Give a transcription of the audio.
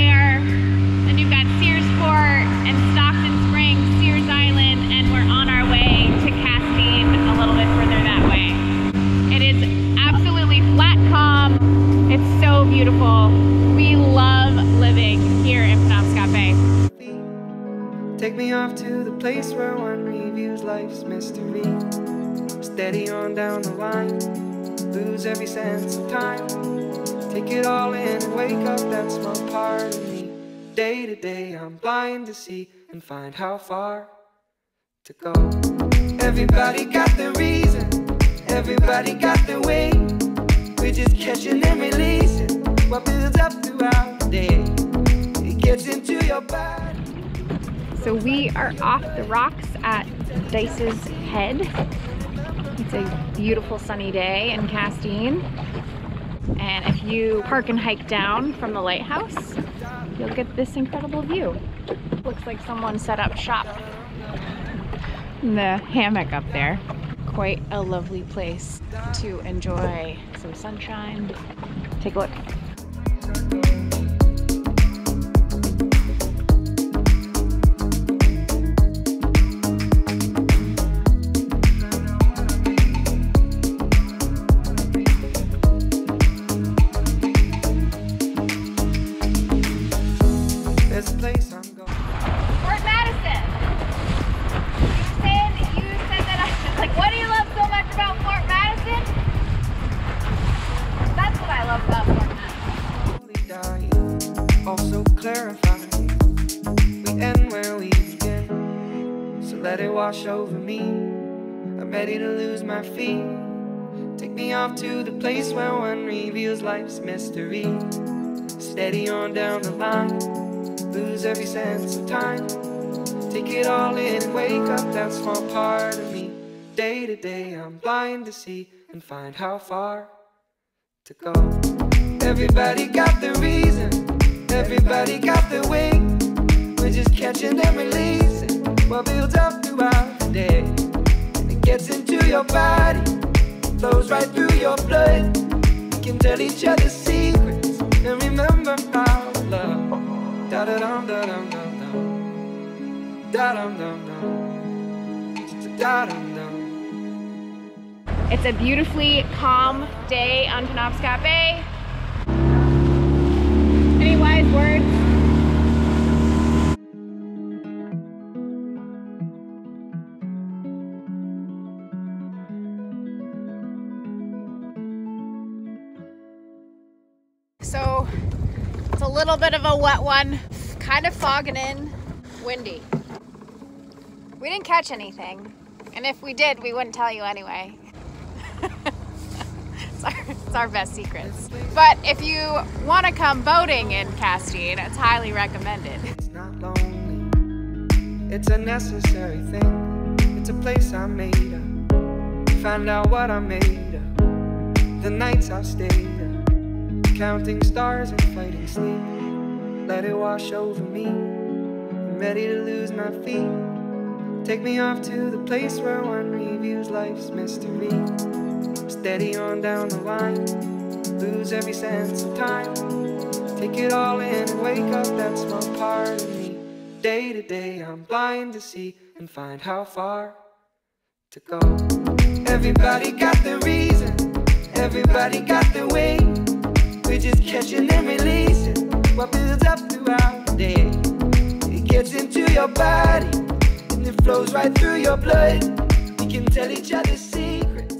there. Then you've got Searsport and Stockton Springs, Sears Island, and we're on our way to Castine a little bit further that way. It is absolutely flat calm. It's so beautiful. We love living here in Penobscot Bay. Take me off to the place where one reviews life's mystery. Steady on down the line, lose every sense of time. Take it all in and wake up that small part of me. Day to day I'm blind to see and find how far to go. Everybody got their reason, everybody got their way. We're just catching and releasing what builds up throughout the day. It gets into your body. So we are off the rocks at Dice's Head. It's a beautiful sunny day in Castine. And if you park and hike down from the lighthouse, you'll get this incredible view. Looks like someone set up shop in the hammock up there. Quite a lovely place to enjoy some sunshine. Take a look. Let it wash over me. I'm ready to lose my feet. Take me off to the place where one reveals life's mystery. Steady on down the line, lose every sense of time. Take it all in and wake up that small part of me. Day to day I'm blind to see and find how far to go. Everybody got their reason, everybody got their way. We're just catching and releasing what builds up throughout the day. And it gets into your body, flows right through your blood. We can tell each other secrets and remember our love. Da da dum da dum dum dum, da dum dum dum, da dum dum. It's a beautifully calm day on Penobscot Bay. Any wise words? So it's a little bit of a wet one, kind of fogging in, windy. We didn't catch anything, and if we did, we wouldn't tell you anyway. It's our best secrets. But if you want to come boating in Castine, it's highly recommended. It's not lonely, it's a necessary thing. It's a place I made up, find out what I made of. The nights I've stayed up, counting stars and fighting sleep. Let it wash over me, I'm ready to lose my feet. Take me off to the place where one reviews life's mystery. Steady on down the line, lose every sense of time. Take it all in and wake up that small part of me. Day to day I'm blind to see and find how far to go. Everybody got their reason, everybody got their way. We're just catching and releasing what builds up throughout the day. It gets into your body and it flows right through your blood. We can tell each other secrets